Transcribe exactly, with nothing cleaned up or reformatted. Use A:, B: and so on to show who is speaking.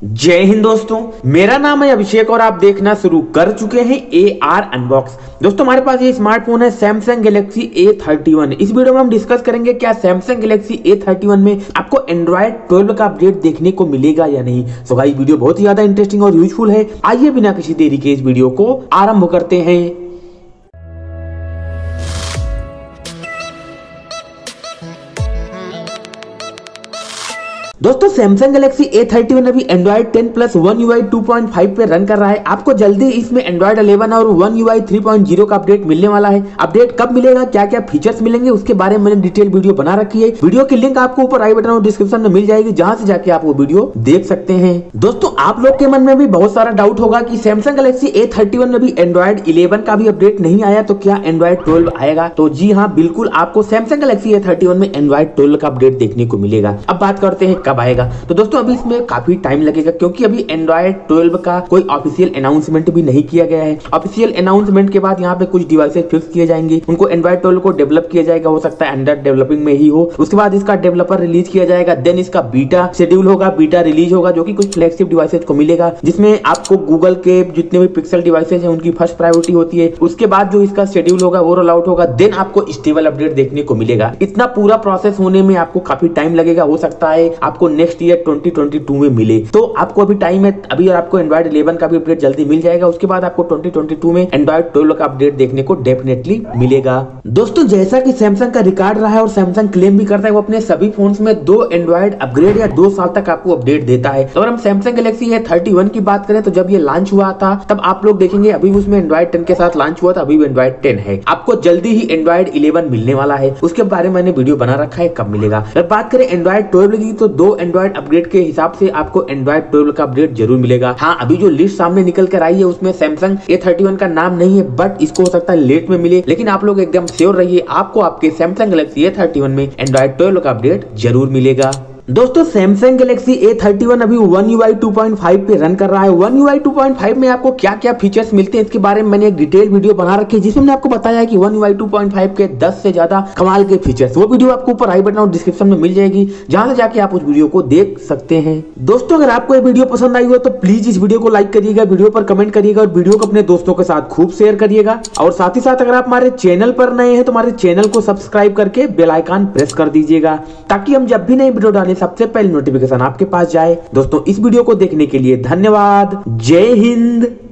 A: जय हिंद दोस्तों, मेरा नाम है अभिषेक और आप देखना शुरू कर चुके हैं ए आर अनबॉक्स। दोस्तों हमारे पास ये स्मार्टफोन है Samsung Galaxy A thirty one. इस वीडियो में हम डिस्कस करेंगे क्या Samsung Galaxy A thirty one में आपको एंड्रॉइड ट्वेल्व का अपडेट देखने को मिलेगा या नहीं। सो भाई वीडियो बहुत ही ज्यादा इंटरेस्टिंग और यूजफुल है। आइए बिना किसी देरी के इस वीडियो को आरंभ करते हैं। दोस्तों Samsung Galaxy A thirty one अभी Android ten plus one you I two point five पे रन कर रहा है। आपको जल्दी इसमें एंड्रॉइड इलेवन और one you I three point zero का अपडेट मिलने वाला है। अपडेट कब मिलेगा, क्या क्या फीचर्स मिलेंगे, उसके बारे में मैंने डिटेल वीडियो बना रखी है। वीडियो की लिंक आपको ऊपर आई बटन और डिस्क्रिप्शन में मिल जाएगी, जहां से जाके आप वो वीडियो देख सकते हैं। दोस्तों आप लोग के मन में भी बहुत सारा डाउट होगा कि Samsung Galaxy A thirty one में भी एंड्रॉइड इलेवन का भी अपडेट नहीं आया, तो क्या एंड्रॉइड ट्वेल्व आएगा। तो जी हाँ, बिल्कुल आपको Samsung Galaxy A thirty one में एंड्रॉइड ट्वेल्व का अपडेट देखने को मिलेगा। अब बात करते हैं कब आएगा। तो दोस्तों अभी इसमें काफी टाइम लगेगा, क्योंकि अभी एंड्रॉइड ट्वेल्व का कोई ऑफिशियल अनाउंसमेंट भी नहीं किया गया है। ऑफिशियल अनाउंसमेंट के बाद यहाँ पे कुछ डिवाइसेस फिक्स किए जाएंगे, उनको एंड्रॉइड ट्वेल्व को डेवलप किया जाएगा। हो सकता है अंडर डेवलपिंग में ही हो। उसके बाद इसका डेवलपर रिलीज किया जाएगा, देन इसका बीटा शेड्यूल होगा, बीटा रिलीज होगा, जो कि कुछ फ्लैगशिप डिवाइसेस को मिलेगा, जिसमें आपको गूगल के जितने भी पिक्सल डिवाइसेस हैं उनकी फर्स्ट प्रायोरिटी होती है। उसके बाद जो इसका शेड्यूल होगा वो रोल आउट होगा, देन आपको स्टेबल अपडेट देखने को मिलेगा। इतना पूरा प्रोसेस होने में आपको काफी टाइम लगेगा। हो सकता है आपको next year twenty twenty two में मिले, तो आपको अभी टाइम है। अभी आपको एंड्रॉइड इलेवन का भी अपडेट जल्दी मिल जाएगा। उसके बाद आपको ट्वेंटी ट्वेंटी टू में एंड्रॉइड ट्वेल्व का अपडेट देखने को डेफिनेटली मिलेगा। दोस्तों जैसा कि सैमसंग का रिकॉर्ड रहा है और सैमसंग क्लेम भी करता है, वो अपने सभी फोन्स में दो एंड्रॉइड अपग्रेड या दो साल तक आपको अपडेट देता है। अगर हम Samsung Galaxy A thirty one की बात करें तो जब ये लॉन्च हुआ था तब आप लोग देखेंगे अभी उसमें एंड्रॉइड टेन के साथ लॉन्च हुआ था, अभी भी एंड्रॉइड टेन है। आपको जल्दी ही एंड्रॉइड इलेवन मिलने वाला है, उसके बारे में मैंने वीडियो बना रखा है, कब मिलेगा। अगर बात करें एंड्रॉइड ट्वेल्व की तो दो एंड्रॉइड अपग्रेड के हिसाब से आपको एंड्रॉइड ट्वेल्व का अपडेट जरूर मिलेगा। हाँ, अभी जो लिस्ट सामने निकल कर आई है उसमें सैमसंग ए थर्टी वन का नाम नहीं है, बट इसको हो सकता है लेट में मिले। लेकिन आप लोग एकदम श्योर रहिए, आपको आपके Samsung Galaxy A thirty one में एंड्रॉइड ट्वेल्व का अपडेट जरूर मिलेगा। दोस्तों Samsung Galaxy A thirty one अभी one you I two point five पे रन कर रहा है। One you I two point five में आपको क्या क्या फीचर्स मिलते हैं इसके बारे में मैंने एक डिटेल वीडियो बना रखी है, जिसमें मैंने आपको बताया है कि one you I two point five के दस से ज्यादा कमाल के फीचर्स। वो वीडियो आपको ऊपर आई बटन और डिस्क्रिप्शन में मिल जाएगी, जहां से जाके आप उस वीडियो को देख सकते हैं। दोस्तों अगर आपको ये वीडियो पसंद आई हो तो प्लीज इस वीडियो को लाइक करिएगा, वीडियो पर कमेंट करिएगा और वीडियो को अपने दोस्तों के साथ खूब शेयर करिएगा। और साथ ही साथ अगर आप हमारे चैनल पर नए हैं तो हमारे चैनल को सब्सक्राइब करके बेल आइकन प्रेस कर दीजिएगा, ताकि हम जब भी नई वीडियो डालें सबसे पहले नोटिफिकेशन आपके पास जाए। दोस्तों इस वीडियो को देखने के लिए धन्यवाद। जय हिंद।